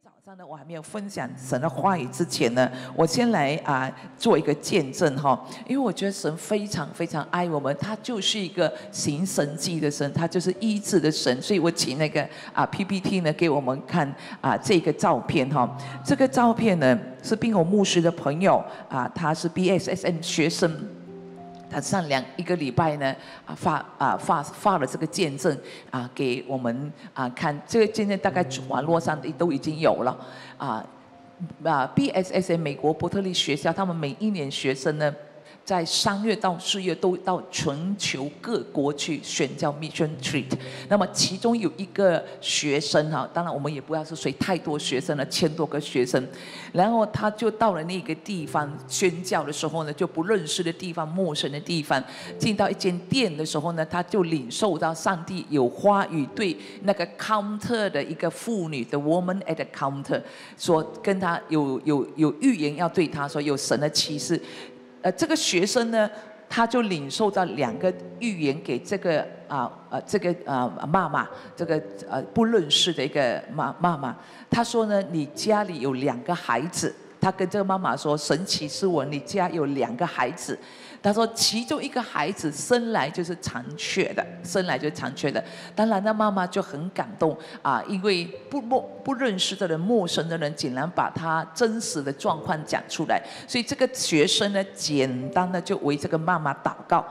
早上呢，我还没有分享神的话语之前呢，我先来做一个见证哈，因为我觉得神非常非常爱我们，他就是一个行神迹的神，他就是医治的神，所以我请那个PPT 呢给我们看这个照片哈，这个照片呢是宾侯牧师的朋友他是 BSSM 学生。他上一个礼拜呢，发了这个见证给我们看。这个见证大概网络上都已经有了BSSM 美国伯特利学校，他们每一年学生呢，在3月到4月都到全球各国去宣教 Mission Trip。那么其中有一个学生当然我们也不要是谁太多学生了，1000多个学生，然后他就到了那个地方宣教的时候呢，就不认识的地方、陌生的地方，进到一间店的时候呢，他就领受到上帝有话语对那个 counter 的一个妇女的 woman at the counter 说，跟他有预言要对他说，有神的启示。这个学生呢，他就领受到2个预言给这个妈妈，这个不认识的一个妈妈。他说呢，你家里有2个孩子，他跟这个妈妈说，神启示我你家有2个孩子。他说其中一个孩子生来就是残缺的，当然那妈妈就很感动因为不认识的人、陌生的人竟然把他真实的状况讲出来，所以这个学生呢，简单的就为这个妈妈祷告。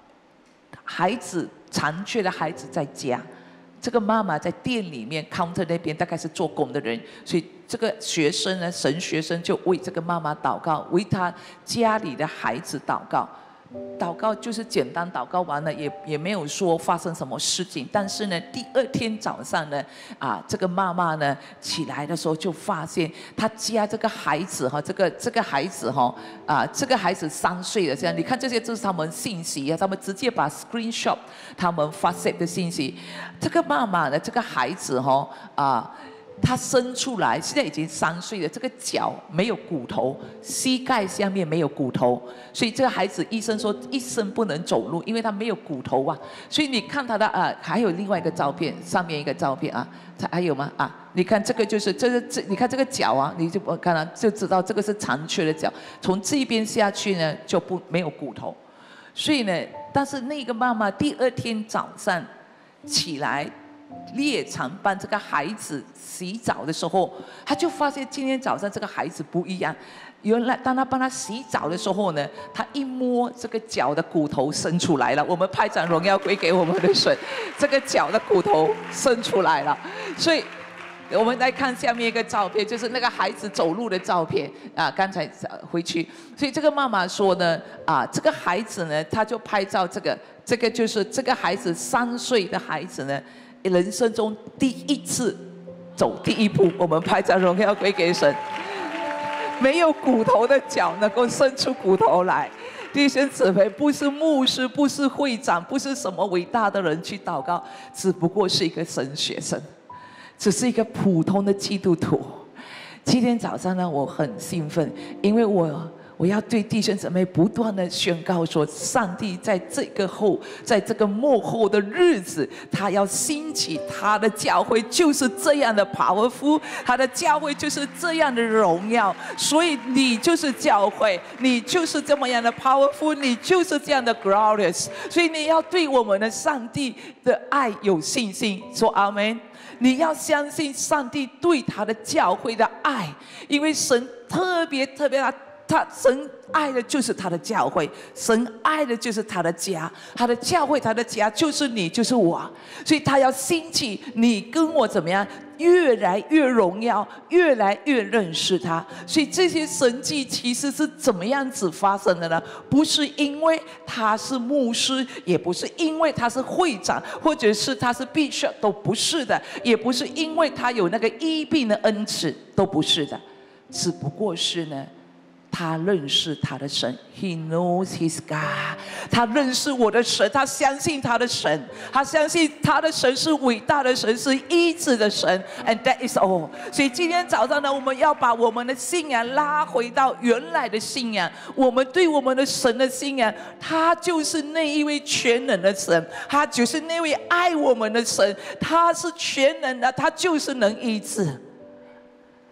残缺的孩子在家，这个妈妈在店里面 counter 那边大概是做工的人，所以这个学生呢，神学生就为这个妈妈祷告，为他家里的孩子祷告。祷告就是简单祷告完了，也没有说发生什么事情。但是呢，第2天早上呢，这个妈妈呢起来的时候就发现，她家这个孩子这个孩子这个孩子3岁了，这样你看这些就是他们信息他们直接把 screenshot 他们发射的信息。这个妈妈呢，这个孩子他生出来现在已经3岁了，这个脚没有骨头，膝盖下面没有骨头，所以这个孩子医生说一生不能走路，因为他没有骨头所以你看他的还有另外一个照片，上面一个照片还有吗你看这个就是你看这个脚你就看了就知道这个是残缺的脚，从这边下去呢就没有骨头，所以呢，但是那个妈妈第2天早上起来。猎场帮这个孩子洗澡的时候，他就发现今天早上这个孩子不一样。原来当他帮他洗澡的时候呢，他一摸这个脚的骨头伸出来了。我们拍掌荣耀归给我们的神，这个脚的骨头伸出来了。所以我们来看下面一个照片，就是那个孩子走路的照片刚才回去。所以这个妈妈说呢这个孩子呢，他就拍照这个就是这个孩子3岁的孩子呢。人生中第1次走第1步，我们拍掌荣耀归给神。没有骨头的脚能够伸出骨头来，弟兄姊妹，不是牧师，不是会长，不是什么伟大的人去祷告，只不过是一个神学生，只是一个普通的基督徒。今天早上呢，我很兴奋，因为我要对弟兄姊妹不断的宣告说，上帝在这个末后的日子，他要兴起他的教会，就是这样的 powerful， 他的教会就是这样的荣耀。所以你就是教会，你就是这么样的 powerful， 你就是这样的 glorious。所以你要对我们的上帝的爱有信心，说阿们。你要相信上帝对他的教会的爱，因为神特别神爱的就是他的教会，神爱的就是他的家，他的教会，他的家就是你，就是我，所以他要兴起你跟我怎么样，越来越荣耀，越来越认识他。所以这些神迹其实是怎么样子发生的呢？不是因为他是牧师，也不是因为他是会长，或者是他是 bishop， 都不是的，也不是因为他有那个医病的恩赐，都不是的，只不过是呢，他认识他的神 ，He knows His God。他认识我的神，他相信他的神，他相信他的神是伟大的神，是医治的神 ，and that is all。所以今天早上呢，我们要把我们的信仰拉回到原来的信仰。我们对我们的神的信仰，他就是那一位全能的神，他就是那位爱我们的神，他是全能的，他就是能医治。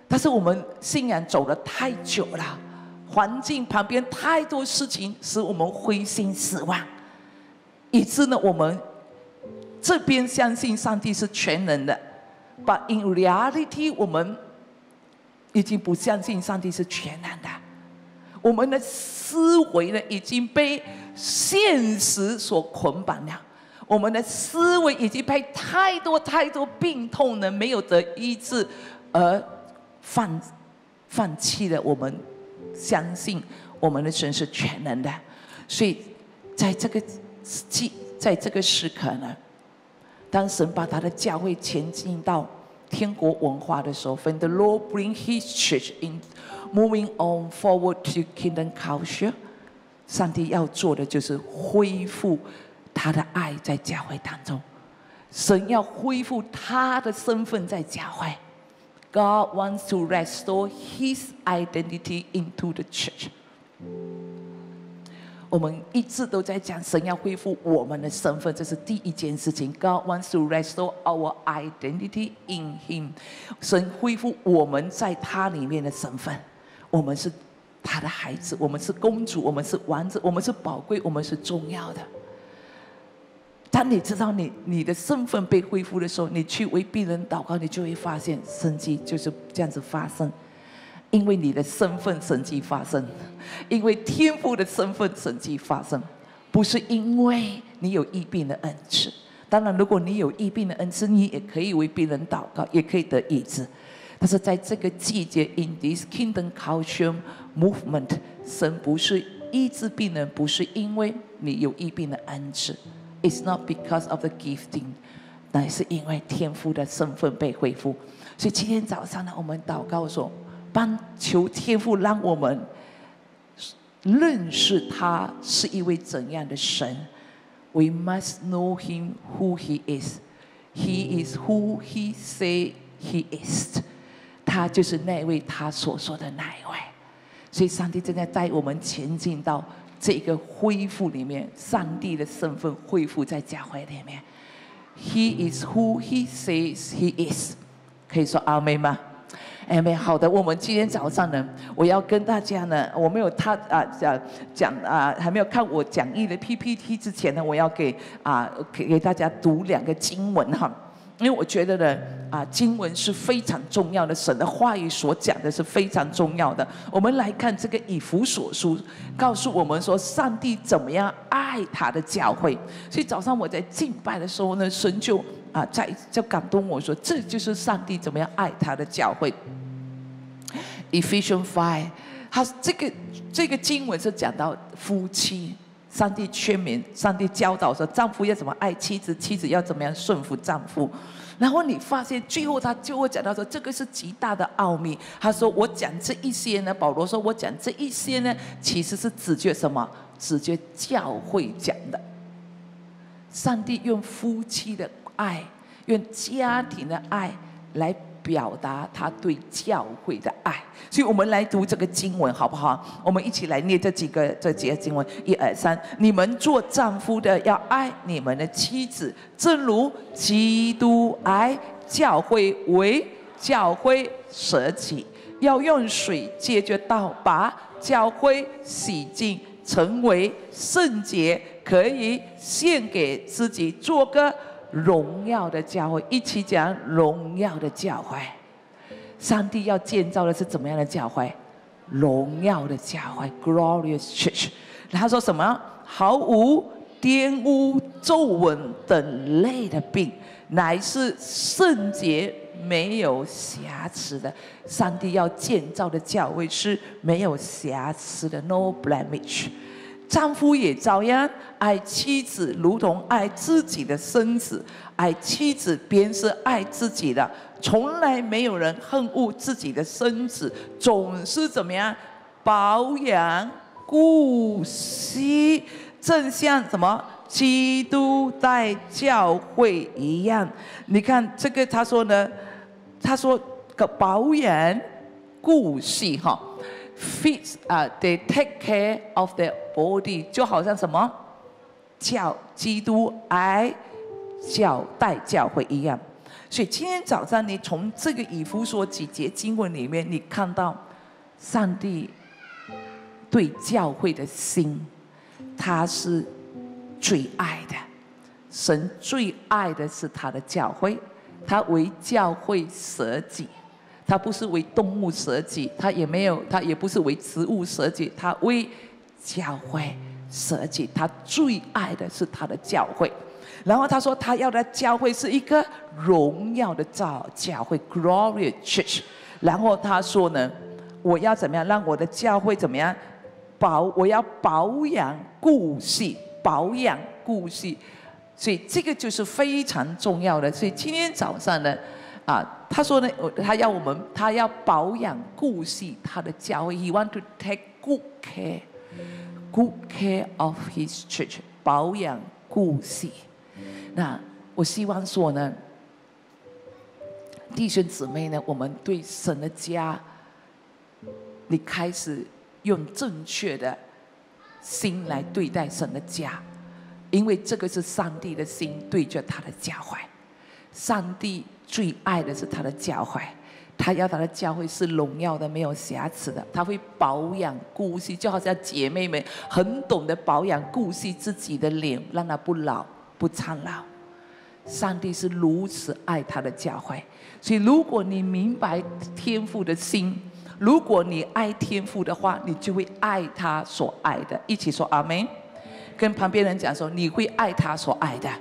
但是我们信仰走了太久了，环境旁边太多事情使我们灰心失望，以致呢，我们这边相信上帝是全能的 ，but in reality 我们已经不相信上帝是全能的。我们的思维呢，已经被现实所捆绑了。我们的思维已经被太多病痛呢没有得医治，而放弃了我们相信我们的神是全能的。所以在这个时刻呢，当神把他的教会前进到天国文化的时候 ，When the Lord bring His church in, moving on forward to kingdom culture， 上帝要做的就是恢复他的爱在教会当中。神要恢复他的身份在教会。God wants to restore His identity into the church。我们一直都在讲，神要恢复我们的身份，这是第一件事情。God wants to restore our identity in Him。神恢复我们在他里面的身份，我们是他的孩子，我们是公主，我们是王子，我们是宝贵，我们是重要的。当你知道你的身份被恢复的时候，你去为病人祷告，你就会发现神迹就是这样子发生。因为你的身份神迹发生，因为天父的身份神迹发生，不是因为你有医病的恩赐。当然，如果你有医病的恩赐，你也可以为病人祷告，也可以得医治。但是在这个季节 ，in this kingdom culture movement， 神不是医治病人，不是因为你有医病的恩赐 ，it's not because of the gifting， 乃是因为天父的身份被恢复。所以今天早上呢，我们祷告说，求天父让我们认识他是一位怎样的神。We must know Him who He is. He is who He say He is. 他就是那位他所说的那一位。所以上帝正在带我们前进到这个恢复里面，上帝的身份恢复在教会里面。He is who He says He is. 可以说阿们吗？好的，我们今天早上呢，我要跟大家呢，我没有还没有看我讲义的 PPT 之前呢，我要给大家读2个经文哈，因为我觉得呢，经文是非常重要的，神的话语所讲的是非常重要的。我们来看这个以弗所书，告诉我们说上帝怎么样爱他的教会。所以早上我在敬拜的时候呢，神就感动我说，这就是上帝怎么样爱他的教会。Ephesians 5， 他这个经文是讲到夫妻，上帝劝勉，上帝教导说，丈夫要怎么爱妻子，妻子要怎么样顺服丈夫。然后你发现最后他就会讲到说，这个是极大的奥秘。他说我讲这一些呢，保罗说我讲这一些呢，其实是指着什么？指着教会讲的。上帝用夫妻的爱，用家庭的爱来表达他对教会的爱。所以我们来读这个经文好不好？我们一起来念这几个经文，1、2、3。你们做丈夫的要爱你们的妻子，正如基督爱教会，为教会舍己，要用水借着道把教会洗净，成为圣洁，可以献给自己，做个荣耀的教会。一起讲荣耀的教会。上帝要建造的是怎么样的教会？荣耀的教会 ，glorious church。他说什么？毫无玷污、皱纹等类的病，乃是圣洁、没有瑕疵的。上帝要建造的教会是没有瑕疵的 ，no blemish。丈夫也照样爱妻子，如同爱自己的身子；爱妻子便是爱自己的。从来没有人恨恶自己的身子，总是怎么样保养顾惜，正像什么基督待教会一样。你看这个他说呢，他说保养顾惜哈。They take care of their body， 就好像什么基督爱待教会一样。 所以今天早上你从这个以弗所几节经文里面，你看到上帝对教会的心，他是最爱的。神最爱的是他的教会，他为教会舍己，他不是为动物舍己，他也不是为植物舍己，他为教会舍己，他最爱的是他的教会。然后他说，他要的教会是一个荣耀的教会 ，glorious church。然后他说呢，我要怎么样让我的教会怎么样我要保养顾惜，保养顾惜。所以这个就是非常重要的。所以今天早上呢，他说呢，他要保养顾惜他的教会 ，He want to take good care of His church， 保养顾惜。那我希望说呢，弟兄姊妹呢，我们对神的家，你开始用正确的心来对待神的家。因为这个是上帝的心对着他的教会，上帝最爱的是他的教会，他要他的教会是荣耀的，没有瑕疵的。他会保养顾惜，就好像姐妹们很懂得保养顾惜自己的脸，让它不老不苍老。上帝是如此爱他的教会，所以如果你明白天父的心，如果你爱天父的话，你就会爱他所爱的。一起说阿们。跟旁边人讲说，你会爱他所爱的。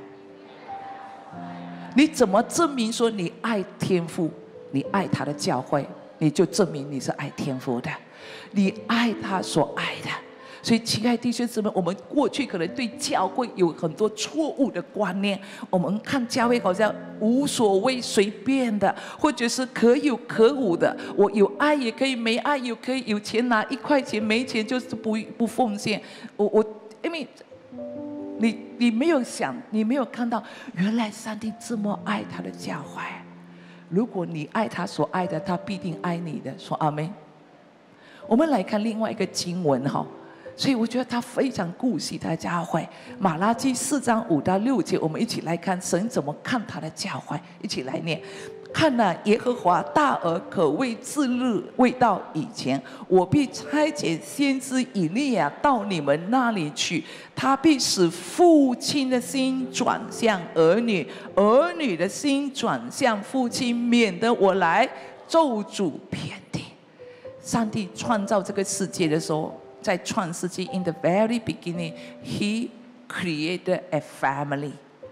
你怎么证明说你爱天父，你爱他的教会，你就证明你是爱天父的，你爱他所爱的。所以亲爱的弟兄姊妹，我们过去可能对教会有很多错误的观念，我们看教会好像无所谓随便的，或者是可有可无的，我有爱也可以，没爱也可以，有钱拿1块钱，没钱就是不奉献。因为你没有想，你没有看到，原来上帝这么爱他的教会。如果你爱他所爱的，他必定爱你的。说阿们。我们来看另外一个经文哈，所以我觉得他非常顾惜他的教会。马拉基4章5到6节，我们一起来看神怎么看他的教会，一起来念。看哪，耶和华大而可畏之日未到以前，我必差遣先知以利亚到你们那里去，他必使父亲的心转向儿女，儿女的心转向父亲，免得我来咒诅遍地。上帝创造这个世界的时候，在创世纪 in the very beginning, He created a family.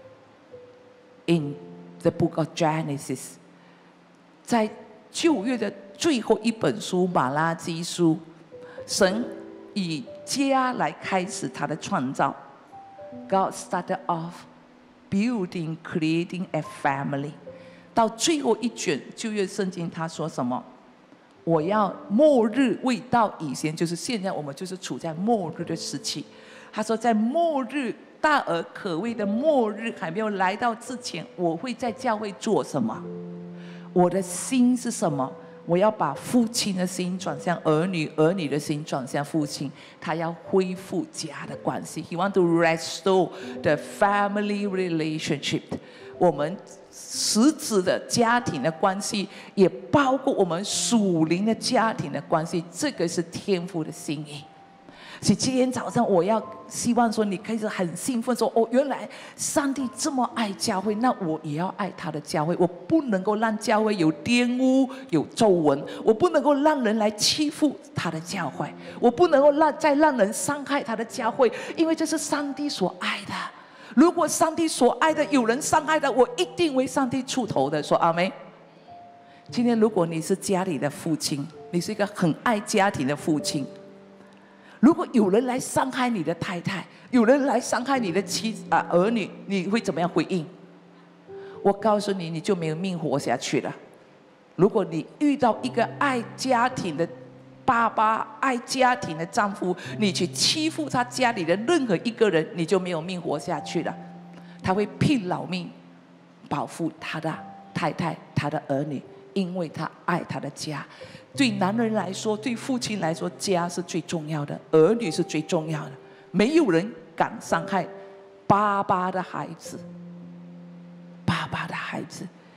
In the book of Genesis. 在旧约的最后一本书马拉基书，神以家来开始他的创造。God started off building, creating a family. 到最后一卷旧约圣经，他说什么？我要末日未到以前，就是现在我们就是处在末日的时期。他说，在末日大而可畏的末日还没有来到之前，我会在教会做什么？我的心是什么？我要把父亲的心转向儿女，儿女的心转向父亲。他要恢复家的关系。He want to restore the family relationship. 我们实质的家庭的关系，也包括我们属灵的家庭的关系。这个是天父的心意。所以今天早上我要希望说，你开始很兴奋说，哦，原来上帝这么爱教会，那我也要爱他的教会。我不能够让教会有玷污、有皱纹，我不能够让人来欺负他的教会，我不能够再让人伤害他的教会，因为这是上帝所爱的。如果上帝所爱的有人伤害的，我一定为上帝出头的。说阿们。今天如果你是家里的父亲，你是一个很爱家庭的父亲，如果有人来伤害你的太太，有人来伤害你的儿女，你会怎么样回应？我告诉你，你就没有命活下去了。如果你遇到一个爱家庭的爸爸、爱家庭的丈夫，你去欺负他家里的任何一个人，你就没有命活下去了。他会拼老命保护他的太太、他的儿女，因为他爱他的家。对男人来说，对父亲来说，家是最重要的，儿女是最重要的。没有人敢伤害爸爸的孩子。爸爸的孩子，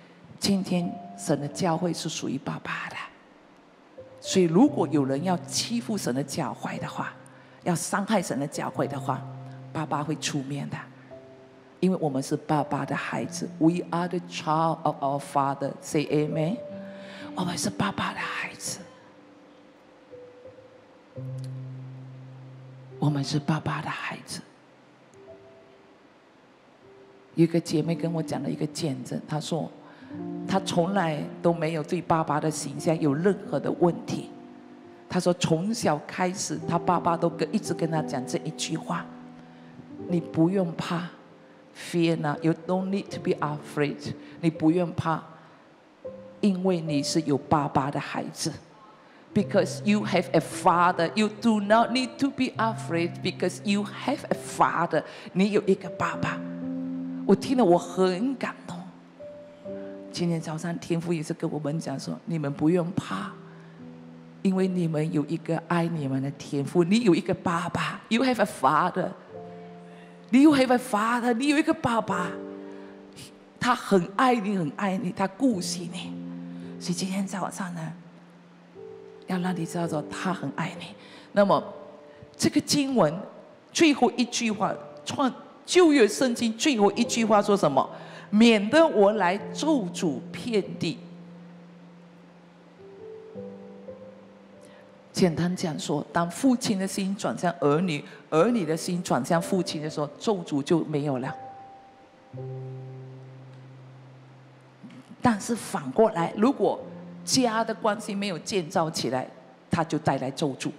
今天神的教会是属于爸爸的，所以如果有人要欺负神的教会的话，要伤害神的教会的话，爸爸会出面的，因为我们是爸爸的孩子。We are the child of our Father. Say amen. 我们是爸爸的孩子，我们是爸爸的孩子。有一个姐妹跟我讲了一个见证，她说她从来都没有对爸爸的形象有任何的问题。她说从小开始，她爸爸都一直跟她讲这一句话：你不用怕 ，Fear not, you don't need to be afraid。你不用怕，因为你是有爸爸的孩子。Because you have a father, you do not need to be afraid. Because you have a father， 你有一个爸爸。我听了我很感动。今天早上天父也是跟我们讲说，你们不用怕，因为你们有一个爱你们的天父，你有一个爸爸 ，You have a father， You have a father， 你有一个爸爸，他很爱你，很爱你，他顾惜你。所以今天早上呢，要让你知道说他很爱你。那么这个经文最后一句话，旧约圣经最后一句话说什么？免得我来咒诅遍地。简单讲说，当父亲的心转向儿女，儿女的心转向父亲的时候，咒诅就没有了。但是反过来，如果家的关系没有建造起来，它就带来咒诅。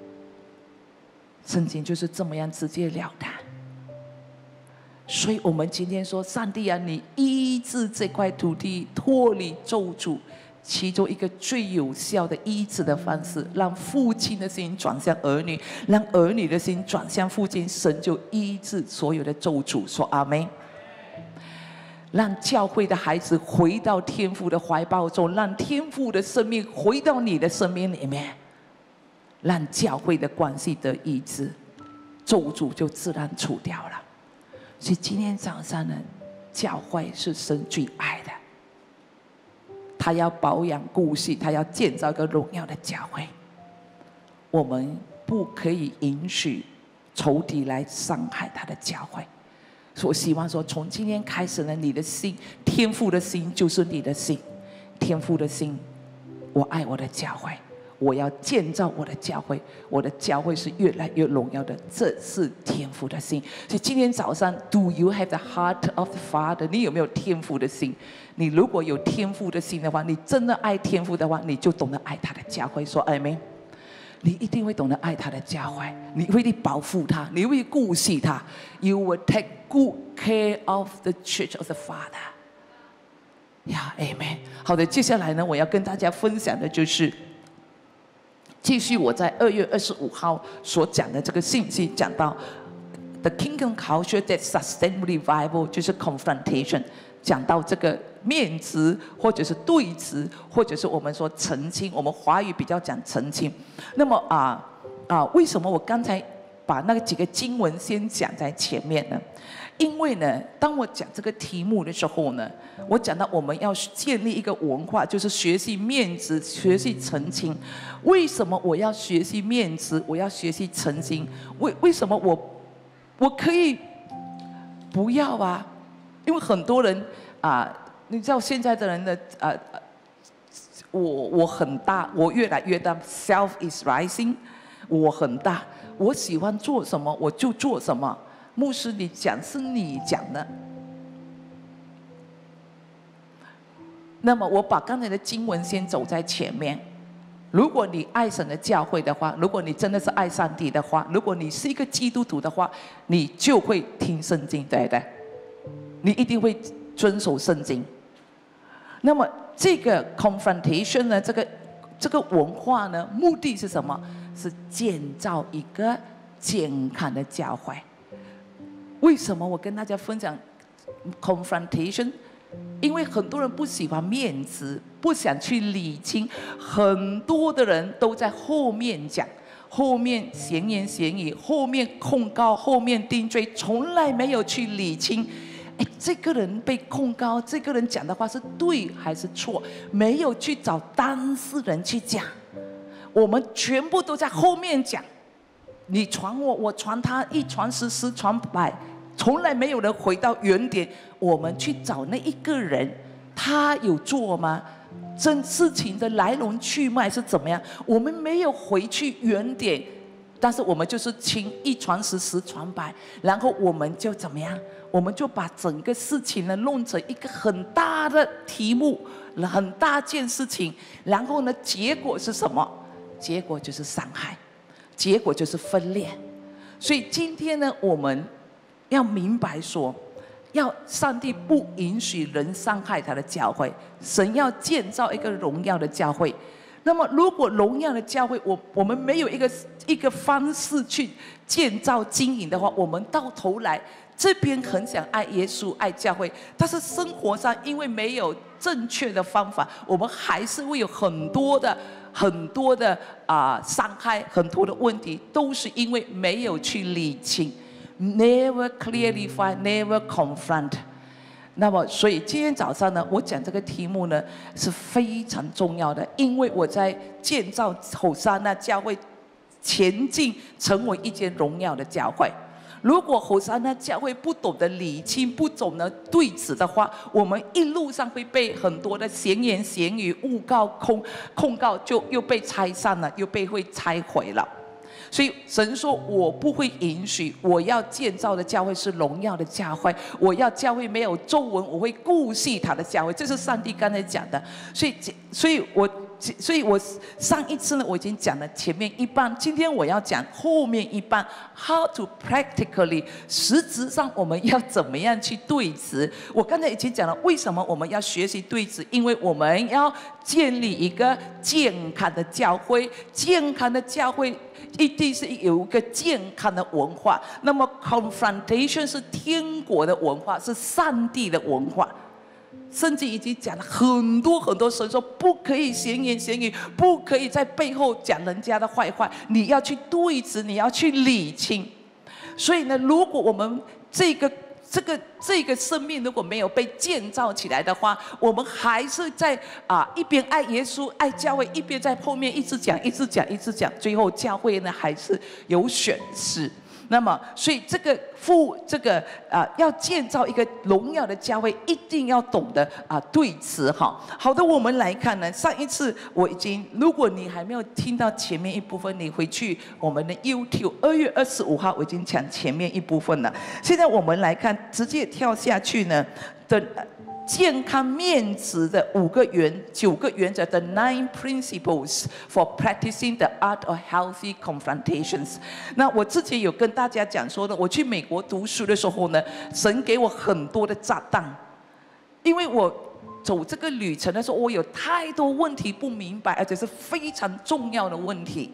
圣经就是这么样直截了当。所以我们今天说，上帝啊，你医治这块土地，脱离咒诅，其中一个最有效的医治的方式，让父亲的心转向儿女，让儿女的心转向父亲，神就医治所有的咒诅。说阿们。让教会的孩子回到天父的怀抱中，让天父的生命回到你的生命里面，让教会的关系得医治，咒诅就自然除掉了。所以今天早上呢，教会是神最爱的，他要保养顾惜，他要建造一个荣耀的教会。我们不可以允许仇敌来伤害他的教会。所以我希望说，从今天开始呢，你的心，天父的心就是你的心，天父的心，我爱我的教会，我要建造我的教会，我的教会是越来越荣耀的，这是天父的心。所以今天早上 ，Do you have the heart of the Father？ 你有没有天父的心？你如果有天父的心的话，你真的爱天父的话，你就懂得爱他的教会。说阿们。你一定会懂得爱他的教会，你会去保护他，你会顾惜他。You will take good care of the church of the Father。呀，Amen。好的，接下来呢，我要跟大家分享的就是，继续我在2月25号所讲的这个信息，讲到 The Kingdom Culture that Sustains Revival， 就是 Confrontation。讲到这个面子，或者是对峙，或者是我们说澄清，我们华语比较讲澄清。那么为什么我刚才把那几个经文先讲在前面呢？因为呢，当我讲这个题目的时候呢，我讲到我们要建立一个文化，就是学习面子，学习澄清。为什么我要学习面子？我要学习澄清？为什么我可以不要啊？因为很多人你知道现在的人的我很大，我越来越大 ，self is rising， 我很大，我喜欢做什么我就做什么。牧师，你讲是你讲的。那么我把刚才的经文先走在前面。如果你爱神的教会的话，如果你真的是爱上帝的话，如果你是一个基督徒的话，你就会听圣经，对不对？你一定会遵守圣经。那么这个 confrontation 呢，这个文化呢，目的是什么？是建造一个健康的教会。为什么我跟大家分享 confrontation？ 因为很多人不喜欢面子，不想去理清，很多的人都在后面讲，后面闲言闲语，后面控告，后面定罪，从来没有去理清。 哎，这个人被控告，这个人讲的话是对还是错？没有去找当事人去讲，我们全部都在后面讲。你传我，我传他，一传十，十传百，从来没有人回到原点。我们去找那一个人，他有做吗？真事情的来龙去脉是怎么样？我们没有回去原点，但是我们就是轻一传十，十传百，然后我们就怎么样？我们就把整个事情呢弄成一个很大的题目，很大件事情，然后呢，结果是什么？结果就是伤害，结果就是分裂。所以今天呢，我们要明白说，上帝不允许人伤害他的教会，神要建造一个荣耀的教会。那么，如果荣耀的教会，我们没有一个方式去建造经营的话，我们到头来这边很想爱耶稣、爱教会，但是生活上因为没有正确的方法，我们还是会有很多的伤害，很多的问题，都是因为没有去理清 ，never clarify, never confront。那么，所以今天早上呢，我讲这个题目呢是非常重要的，因为我在建造吼撒那教会，前进成为一间荣耀的教会。如果吼撒那教会不懂得理清、不懂得对峙的话，我们一路上会被很多的闲言闲语、诬告、控告，就又被拆散了，又会拆毁了。所以神说，我不会允许，我要建造的教会是荣耀的教会，我要教会没有皱纹，我会顾惜他的教会，这是上帝刚才讲的。所以我上一次呢，我已经讲了前面一半，今天我要讲后面一半 ，how to practically， 实质上我们要怎么样去对峙。我刚才已经讲了，为什么我们要学习对峙，因为我们要建立一个健康的教会，健康的教会一定是有一个健康的文化。那么 confrontation 是天国的文化，是上帝的文化。圣经已经讲了很多很多，神说不可以闲言闲语，不可以在背后讲人家的坏话，你要去对峙，你要去理清。所以呢，如果我们这个生命如果没有被建造起来的话，我们还是在一边爱耶稣、爱教会，一边在后面一直讲、最后教会呢还是有损失。那么，所以要建造一个荣耀的教会，一定要懂得对峙哈。好的，我们来看呢，上一次如果你还没有听到前面一部分，你回去我们的 YouTube 2月25号我已经讲前面一部分了。现在我们来看，直接跳下去呢的。健康面子的9个原则的 9 principles for practicing the art of healthy confrontations。那我之前有跟大家讲说呢，我去美国读书的时候呢，神给我很多的炸弹，因为我走这个旅程的时候，我有太多问题不明白，而且是非常重要的问题。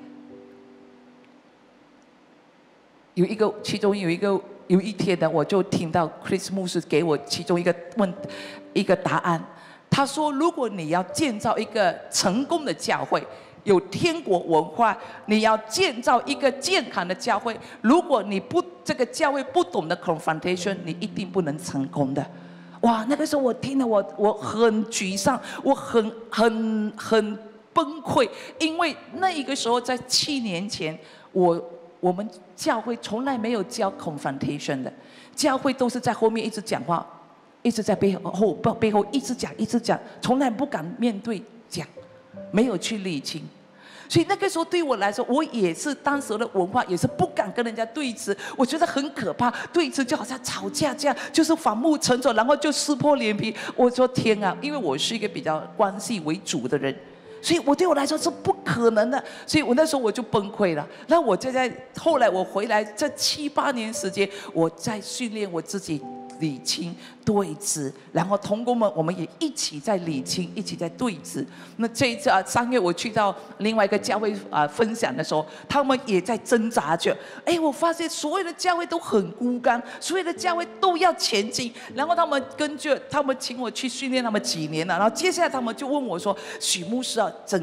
其中有一天呢，我就听到 Chris 牧师给我其中一个答案。他说，如果你要建造一个成功的教会，有天国文化，你要建造一个健康的教会，如果你这个教会不懂得 confrontation， 你一定不能成功的。哇，那个时候我听了，我很沮丧，我很崩溃，因为那一个时候在7年前，我们教会从来没有教 confrontation 的，教会都是在后面一直讲话，一直在背后一直讲，从来不敢面对讲，没有去理清。所以那个时候对我来说，我也是当时的文化，也是不敢跟人家对峙，我觉得很可怕。对峙就好像吵架这样，就是反目成仇，然后就撕破脸皮。我说天啊，因为我是一个比较关系为主的人。所以对我来说是不可能的，所以我那时候我就崩溃了。那我就后来我回来这7、8年时间，我在训练我自己理清对峙，然后同工们我们也一起在理清，一起在对峙。那这一次3月我去到另外一个教会分享的时候，他们也在挣扎着。哎，我发现所有的教会都很孤单，所有的教会都要前进。然后他们请我去训练他们几年了，然后接下来他们就问我说：“许牧师啊，怎样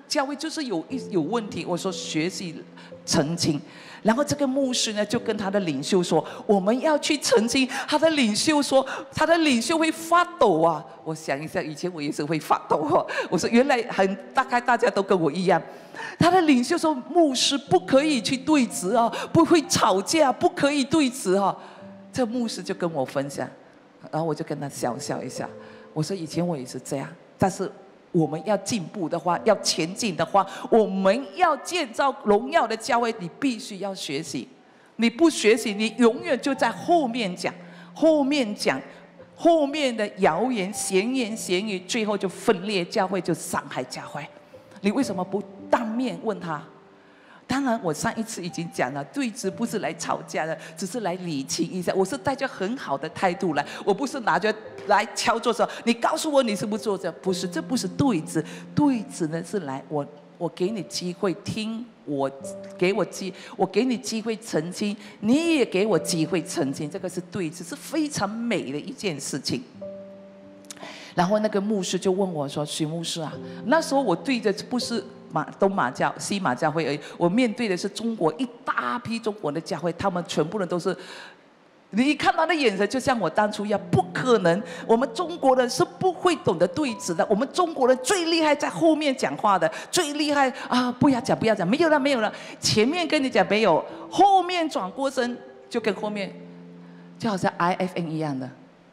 教会就是有问题。我说学习澄清。然后这个牧师呢，就跟他的领袖说，我们要去澄清。他的领袖说，他的领袖会发抖啊。我想一下，以前我也是会发抖哦。我说原来大概大家都跟我一样。他的领袖说，牧师不可以去对峙啊，不会吵架，不可以对峙啊。这牧师就跟我分享，然后我就跟他笑一下。我说以前我也是这样，但是我们要进步的话，要前进的话，我们要建造荣耀的教会，你必须要学习。你不学习，你永远就在后面讲，后面的谣言、闲言闲语，最后就分裂教会，就伤害教会。你为什么不当面问他？当然，我上一次已经讲了，对峙不是来吵架的，只是来理清一下。我是带着很好的态度来，我不是拿着来敲桌说你告诉我你是不是做这，不是，这不是对峙。对峙呢是来我给你机会听，我给你机会澄清，你也给我机会澄清，这个是对峙，是非常美的一件事情。然后那个牧师就问我说：“许牧师啊，那时候我对着不是东马教、西马教会而已，我面对的是中国一大批中国的教会，他们全部人都是，你一看他的眼神，就像我当初一样，不可能，我们中国人是不会懂得对峙的，我们中国人最厉害在后面讲话的，最厉害啊！不要讲，没有了，前面跟你讲没有，后面转过身就跟后面，就好像 IFN 一样的。”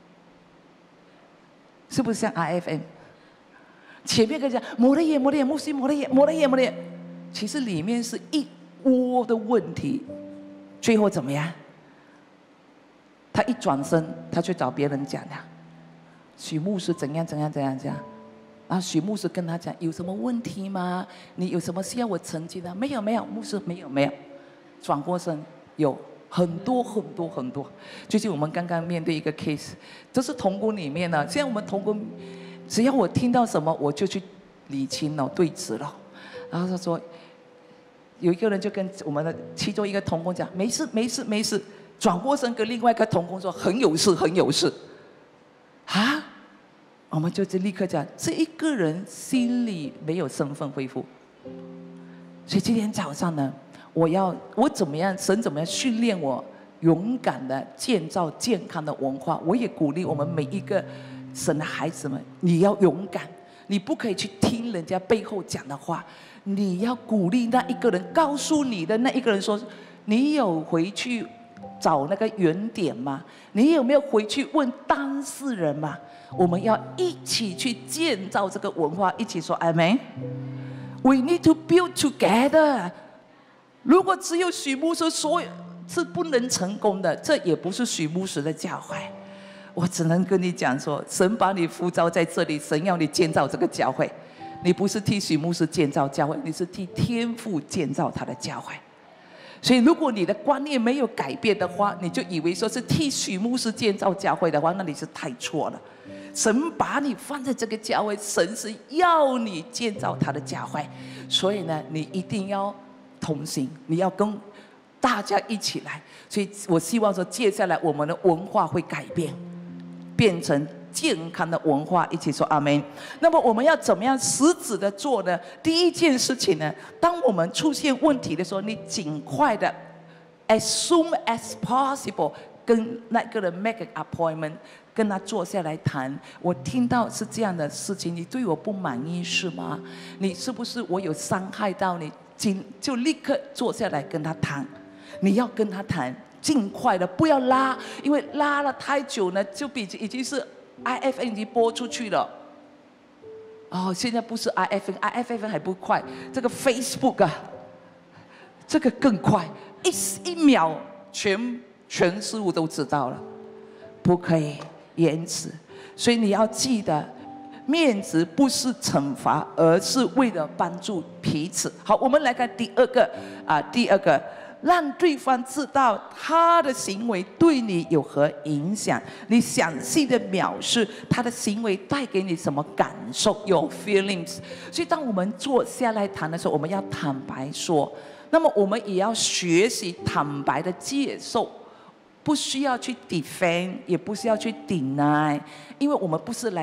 是不是像 IFM？ 前面跟你讲抹了眼，牧师抹了眼，其实里面是一窝的问题。最后怎么样？他一转身，他去找别人讲了，许牧师怎样。然后许牧师跟他讲，有什么问题吗？你有什么需要我澄清的？没有，牧师没有。转过身有。很多。最近我们刚刚面对一个 case， 这是同工里面呢。现在我们同工，只要我听到什么，我就去理清了、对峙了。然后他说，有一个人就跟我们的其中一个同工讲，没事。转过身跟另外一个同工说，很有事。啊，我们就立刻讲，这一个人心里没有身份恢复。所以今天早上呢。我怎么样？神怎么样训练我勇敢的建造健康的文化？我也鼓励我们每一个神的孩子们，你要勇敢，你不可以去听人家背后讲的话，你要鼓励那一个人，告诉你的那一个人说，你有回去找那个原点吗？你有没有回去问当事人吗？我们要一起去建造这个文化，一起说阿们。We need to build together。如果只有许牧师说是不能成功的，这也不是许牧师的教会。我只能跟你讲说，神把你呼召在这里，神要你建造这个教会。你不是替许牧师建造教会，你是替天父建造他的教会。所以如果你的观念没有改变的话，你就以为说是替许牧师建造教会的话，那你是太错了。神把你放在这个教会，神是要你建造他的教会。所以呢，你一定要同行，你要跟大家一起来。所以我希望说，接下来我们的文化会改变，变成健康的文化。一起说阿们。那么我们要怎么样实质的做呢？第一件事情呢，当我们出现问题的时候，你尽快的 as soon as possible 跟那个人 make an appointment， 跟他坐下来谈。我听到是这样的事情，你对我不满意是吗？你是不是我有伤害到你？就立刻坐下来跟他谈。你要跟他谈，尽快的，不要拉，因为拉了太久呢，就已经是 IFN 已经播出去了。哦，现在不是 IFN 还不快，这个 Facebook 啊，这个更快，一秒全事物都知道了，不可以延迟。所以你要记得，面子不是惩罚，而是为了帮助彼此。好，我们来看第二个，让对方知道他的行为对你有何影响。你详细的描述他的行为带给你什么感受 ，your feelings。所以，当我们坐下来谈的时候，我们要坦白说。那么，我们也要学习坦白的接受，不需要去 defend， 也不需要去 deny， 因为我们不是来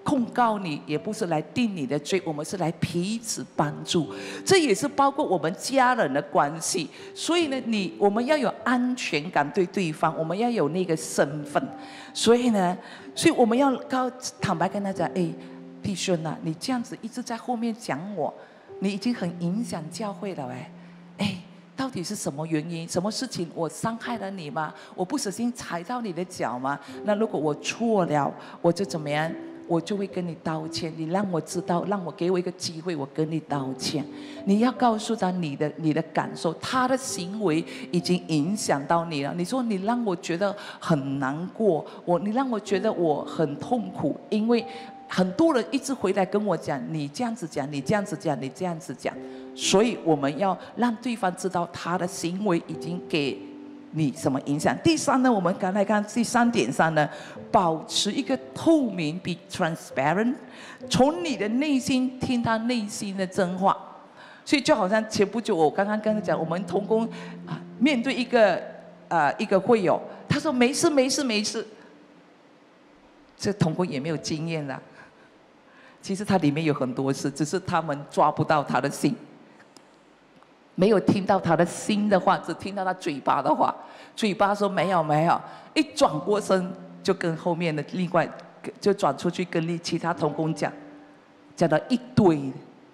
控告你，也不是来定你的罪，我们是来彼此帮助。这也是包括我们家人的关系。所以呢，我们要有安全感对对方，我们要有那个身份。所以我们要坦白跟他讲，哎，弟兄啊，你这样子一直在后面讲我，你已经很影响教会了哎。到底是什么原因？什么事情我伤害了你吗？我不小心踩到你的脚吗？那如果我错了，我就怎么样？我就会跟你道歉。你让我知道，给我一个机会，我跟你道歉。你要告诉他你的感受，他的行为已经影响到你了。你说你让我觉得很难过，你让我觉得我很痛苦，因为很多人一直回来跟我讲，你这样子讲，你这样子讲，你这样子讲。所以我们要让对方知道他的行为已经给你什么影响。第三呢，我们刚才看第3点上呢，保持一个透明 ，be transparent， 从你的内心听他内心的真话。所以就好像前不久我刚刚跟他讲，我们同工面对一个会友，他说没事没事没事，这同工也没有经验啦。其实他里面有很多事，只是他们抓不到他的心。没有听到他的心的话，只听到他嘴巴的话。嘴巴说没有没有，一转过身就跟后面的另外转出去跟其他同工讲到一堆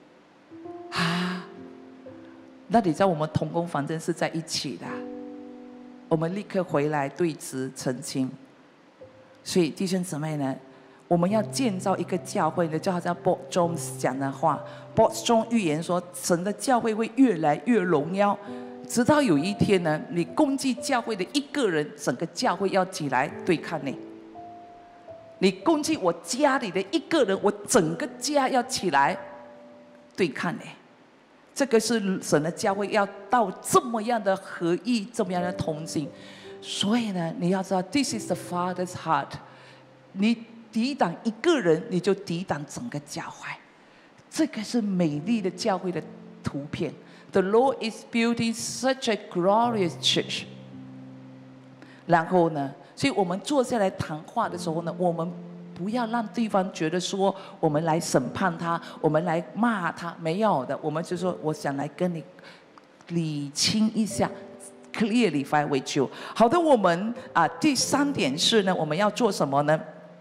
那你知道我们同工反正是在一起的，我们立刻回来对质澄清。所以弟兄姊妹呢，我们要建造一个教会呢，就好像 Bob Jones 讲的话 ，Bob Jones 预言说，神的教会会越来越荣耀，直到有一天呢，你攻击教会的一个人，整个教会要起来对抗你；你攻击我家里的一个人，我整个家要起来对抗你。这个是神的教会要到这么样的合一，这么样的同心。所以呢，你要知道 ，This is the Father's heart。你抵挡一个人，你就抵挡整个教会。这个是美丽的教会的图片。The Lord is building such a glorious church。然后呢，所以我们坐下来谈话的时候呢，我们不要让对方觉得说我们来审判他，我们来骂他，没有的。我们就说，我想来跟你理清一下。Clarify with you。好的，我们第3点是呢，我们要做什么呢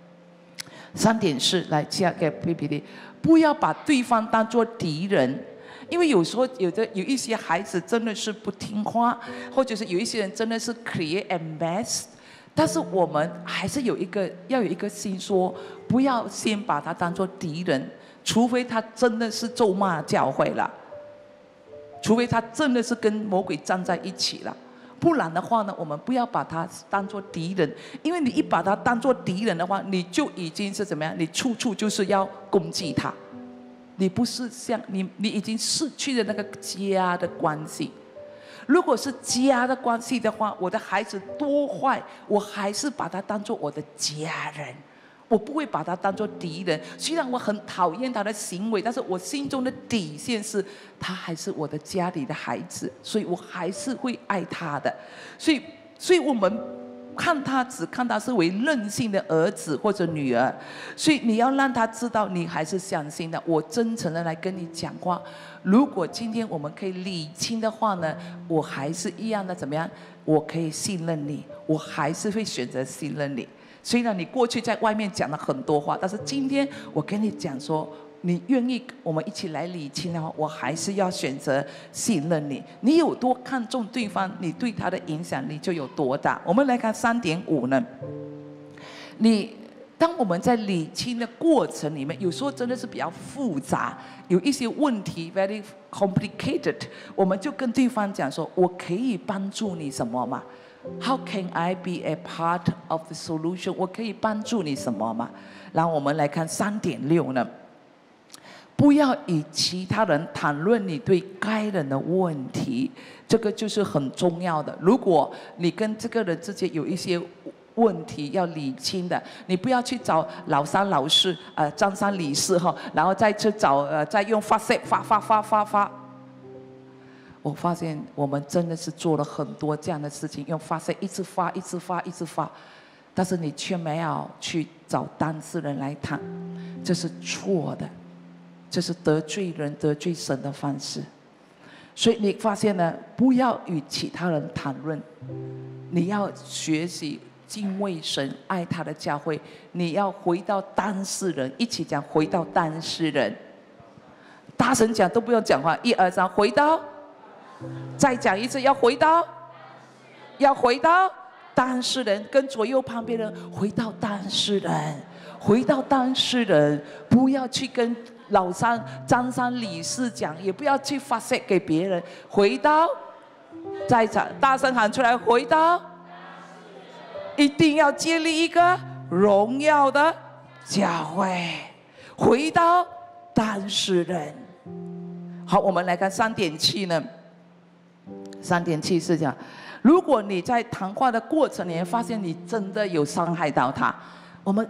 ？3点是来加给 PPT， 不要把对方当作敌人，因为有时候有一些孩子真的是不听话，或者是有一些人真的是 create a mess， 但是我们还是要有一个心说，不要先把他当作敌人，除非他真的是咒骂教会了。除非他真的是跟魔鬼站在一起了，不然的话呢，我们不要把他当作敌人，因为你一把他当作敌人的话，你就已经是怎么样？你处处就是要攻击他，你不是像你已经失去了那个家的关系。如果是家的关系的话，我的孩子多坏，我还是把他当作我的家人。我不会把他当作敌人，虽然我很讨厌他的行为，但是我心中的底线是，他还是我的家里的孩子，所以我还是会爱他的。所以我们只看他是为任性的儿子或者女儿，所以你要让他知道你还是相信的。我真诚的来跟你讲话，如果今天我们可以理清的话呢，我还是一样的怎么样？我可以信任你，我还是会选择信任你。虽然你过去在外面讲了很多话，但是今天我跟你讲说，你愿意我们一起来理清的话，我还是要选择信任你。你有多看重对方，你对他的影响力就有多大。我们来看3.5呢，当我们在理清的过程里面，有时候真的是比较复杂，有一些问题 very complicated， 我们就跟对方讲说，我可以帮助你什么吗？How can I be a part of the solution？ 我可以帮助你什么吗？然后我们来看3.6呢，不要与其他人谈论你对该人的问题，这个就是很重要的。如果你跟这个人之间有一些问题要理清的，你不要去找老三老四张三李四然后再去找再用发。我发现我们真的是做了很多这样的事情，用发泄一直发，但是你却没有去找当事人来谈。 这是错的，这是得罪人、得罪神的方式。所以你发现呢，不要与其他人谈论，你要学习敬畏神，爱他的教会。你要回到当事人，一起讲回到当事人。大声讲都不用讲话，1、2、3，回到。再讲一次，要回到当事人，跟左右旁边人回到当事人，回到当事人，不要去跟老三、张三、李四讲，也不要去发泄给别人，回到，再讲，大声喊出来，回到，一定要建立一个荣耀的教会，回到当事人。好，我们来看3.7呢。3.7是这样：如果你在谈话的过程里面发现你真的有伤害到他，we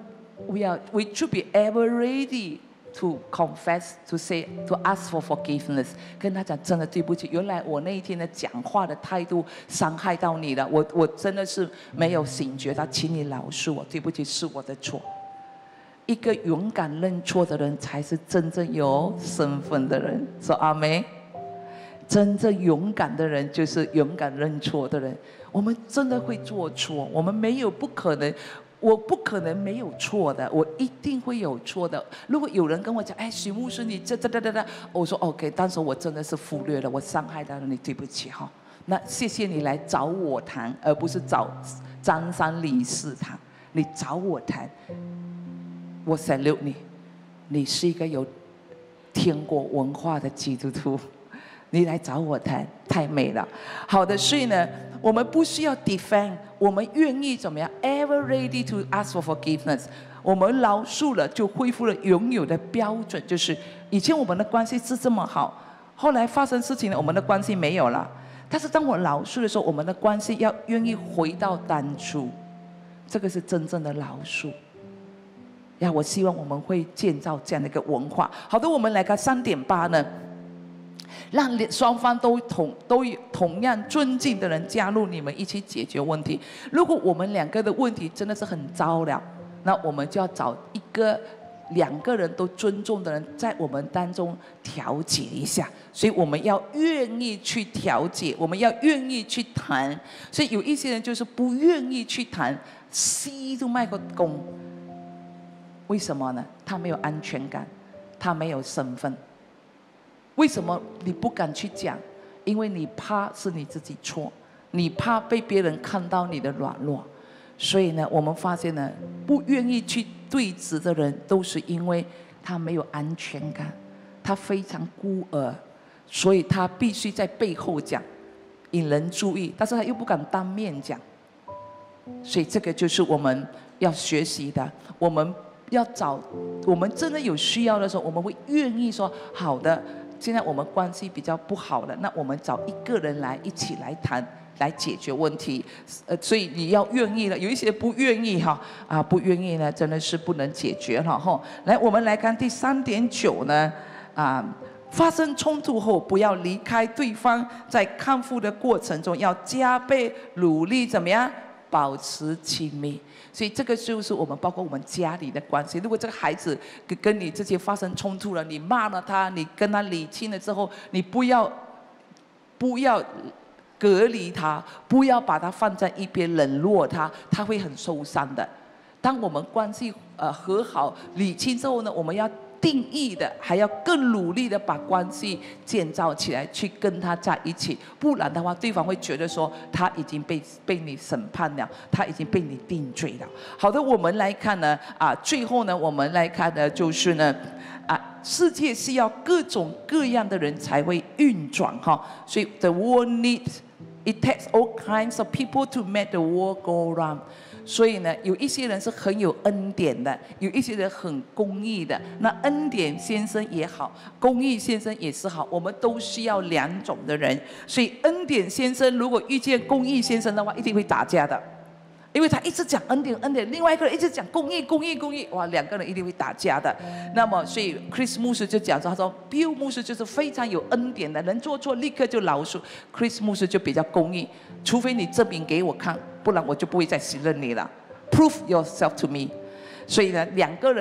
should be ever ready to confess, to say, to ask for forgiveness。跟他讲，真的对不起，原来我那一天的讲话的态度伤害到你了，我真的是没有醒觉到，请你饶恕我，对不起，是我的错。一个勇敢认错的人，才是真正有身份的人。说阿们。真正勇敢的人，就是勇敢认错的人。我们真的会做错，我们不可能，我不可能没有错的，我一定会有错的。如果有人跟我讲，哎，许牧师，你我说 OK， 当时我真的是忽略了，我伤害到了你，对不起哈。那谢谢你来找我谈，而不是找张三李四谈。你找我谈，我 salute 你，你是一个有天国文化的基督徒。你来找我谈，太美了。好的，所以呢，我们不需要 defend， 我们愿意怎么样 ？Ever ready to ask for forgiveness。我们饶恕了，就恢复了原有的标准，就是以前我们的关系是这么好，后来发生事情了，我们的关系没有了。但是当我饶恕的时候，我们的关系要愿意回到当初，这个是真正的饶恕。我希望我们会建造这样的一个文化。好的，我们来看3.8呢。让双方都有同样尊敬的人加入你们一起解决问题。如果我们2个的问题真的是很糟了，那我们就要找2个人都尊重的人在我们当中调解一下。所以我们要愿意去调解，我们要愿意去谈。所以有一些人就是不愿意去谈，西都卖个公。为什么呢？他没有安全感，他没有身份。为什么你不敢去讲？因为你怕是你自己错，你怕被别人看到你的软弱。所以呢，我们发现呢，不愿意去对峙的人，都是因为他没有安全感，他非常孤儿，所以他必须在背后讲，引人注意，但是他又不敢当面讲。所以这个就是我们要学习的。我们要找，我们真的有需要的时候，我们会愿意说好的。现在我们关系比较不好了，那我们找一个人来一起来谈，来解决问题。所以你要愿意了，有一些不愿意不愿意呢，真的是不能解决了哈。来，我们来看第3.9呢，发生冲突后不要离开对方，在康复的过程中要加倍努力，怎么样？保持亲密。所以这个就是我们包括我们家里的关系。如果这个孩子跟你之间发生冲突了，你骂了他，你跟他理清了之后，你不要隔离他，不要把他放在一边冷落他，他会很受伤的。当我们关系和好理清之后呢，我们要定义的，还要更努力的把关系建造起来，去跟他在一起。不然的话，对方会觉得说他已经被你审判了，他已经被你定罪了。好的，我们来看呢，最后呢，我们来看的就是呢，世界是要各种各样的人才会运转哈，所以 the world it takes all kinds of people to make the world go round。所以呢，有一些人是很有恩典的，有一些人很公义的。那恩典先生也好，公义先生也是好，我们都需要2种的人。所以恩典先生如果遇见公义先生的话，一定会打架的，因为他一直讲恩典恩典，另外一个人一直讲公义公义公义，哇，2个人一定会打架的。那么，所以 Chris 牧师就讲说，他说 Bill 牧师就是非常有恩典的，人做错立刻就饶恕。Chris 牧师就比较公义，除非你证明给我看，不然我就不会再信任你了。Prove yourself to me。所以呢，2个人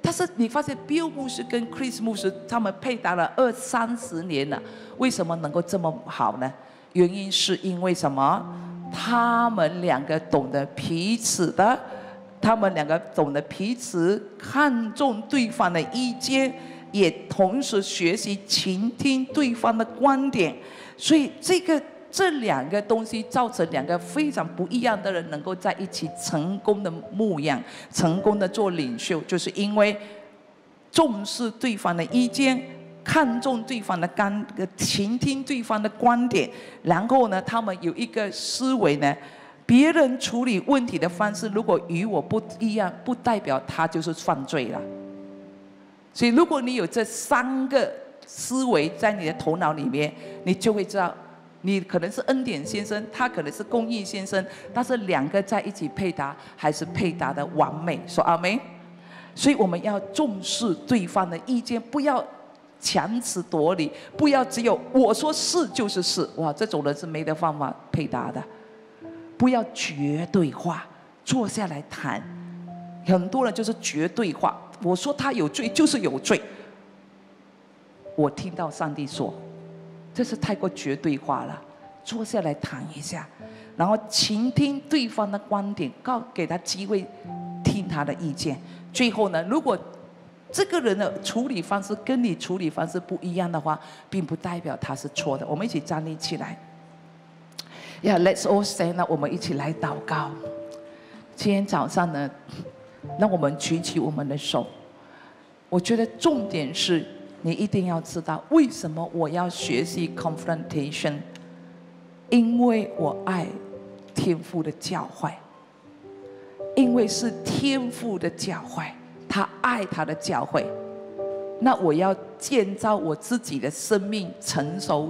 但是你发现 Bill 牧师跟 Chris 牧师他们配搭了20-30年了，为什么能够这么好呢？原因是因为什么？他们两个懂得彼此的，他们两个懂得彼此看重对方的意见，也同时学习倾听对方的观点，所以这两个东西造成两个非常不一样的人能够在一起成功的牧养，成功的做领袖，就是因为重视对方的意见，看重对方的倾听对方的观点，然后呢，他们有一个思维呢，别人处理问题的方式如果与我不一样，不代表他就是犯罪了。所以如果你有这3个思维在你的头脑里面，你就会知道，你可能是恩典先生，他可能是公义先生，但是两个在一起配搭，还是配搭的完美。说阿们。所以我们要重视对方的意见，不要强词夺理，不要只有我说是就是是，哇，这种人是没得办法配搭的。不要绝对化，坐下来谈。很多人就是绝对化，我说他有罪就是有罪。我听到上帝说，这是太过绝对化了。坐下来谈一下，然后倾听对方的观点，给他机会听他的意见。最后呢，如果这个人的处理方式跟你处理方式不一样的话，并不代表他是错的。我们一起站立起来。Let's all stand up， 我们一起来祷告。今天早上呢，让我们举起我们的手。我觉得重点是，你一定要知道为什么我要学习 confrontation， 因为我爱天父的教诲。因为是天父的教诲，他爱他的教诲，那我要建造我自己的生命成熟。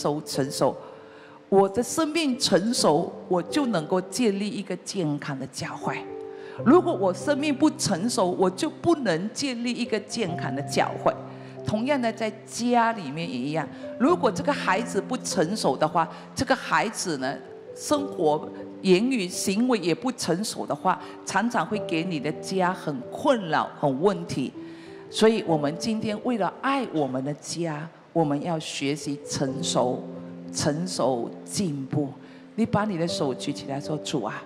我的生命成熟，我就能够建立一个健康的教诲。如果我生命不成熟，我就不能建立一个健康的教诲。同样的，在家里面也一样，如果这个孩子不成熟的话，这个孩子呢，生活、言语、行为也不成熟的话，常常会给你的家很困扰、很问题。所以我们今天为了爱我们的家，我们要学习成熟进步。你把你的手举起来说：主啊，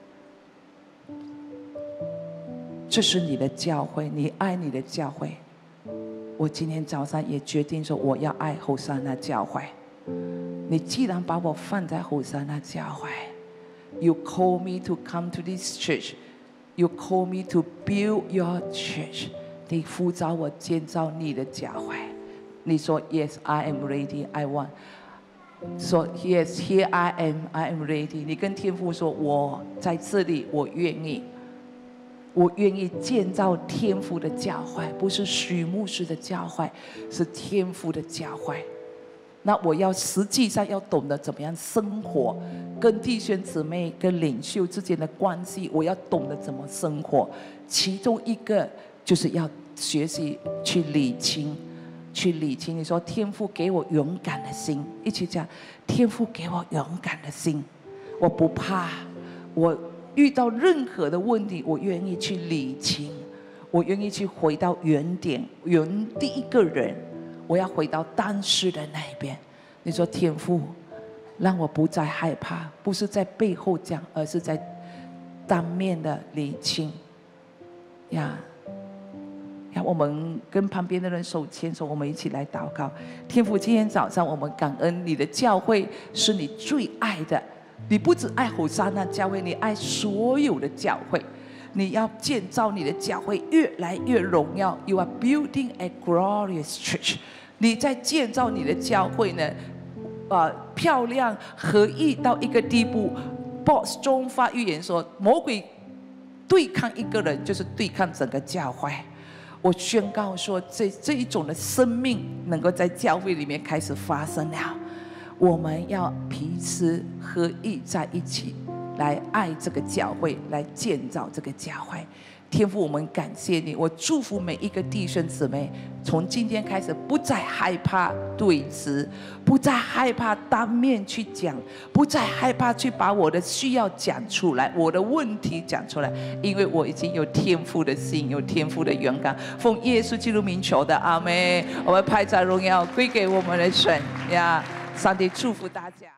这是你的教会，你爱你的教会。我今天早上也决定说，我要爱后山那教会。你既然把我放在后山那教会， You call me to come to this church. You call me to build your church. 你呼召我建造你的教会。你说 Yes, I am ready. I want. 说 Yes, here I am. I am ready. 你跟天父说，我在这里，我愿意。我愿意建造天父的教会，不是许牧师的教会，是天父的教会。那我要实际上要懂得怎么样生活，跟弟兄姊妹、跟领袖之间的关系，我要懂得怎么生活。其中一个就是要学习去理清，你说天父给我勇敢的心，一起讲，天父给我勇敢的心，我不怕，我遇到任何的问题，我愿意去理清，我愿意去回到原点，原第一个人。我要回到当事人那一边。你说天父，让我不再害怕，不是在背后讲，而是在当面的理清。我们跟旁边的人手牵手，我们一起来祷告。天父，今天早上我们感恩你的教会是你最爱的，你不只爱火山那教会，你爱所有的教会。你要建造你的教会越来越荣耀。 You are building a glorious church。 你在建造你的教会呢，漂亮合一到一个地步。 Boss 中发预言说，魔鬼对抗一个人就是对抗整个教会。我宣告说，这一种的生命能够在教会里面开始发生了。我们要彼此合一在一起，来爱这个教会，来建造这个教会。 天父，我们感谢你，我祝福每一个弟兄姊妹，从今天开始不再害怕对峙，不再害怕当面去讲，不再害怕去把我的需要讲出来，我的问题讲出来，因为我已经有天父的心，有天父的勇敢。奉耶稣基督名求的，阿们。我们拍掌荣耀归给我们的神呀！上帝祝福大家。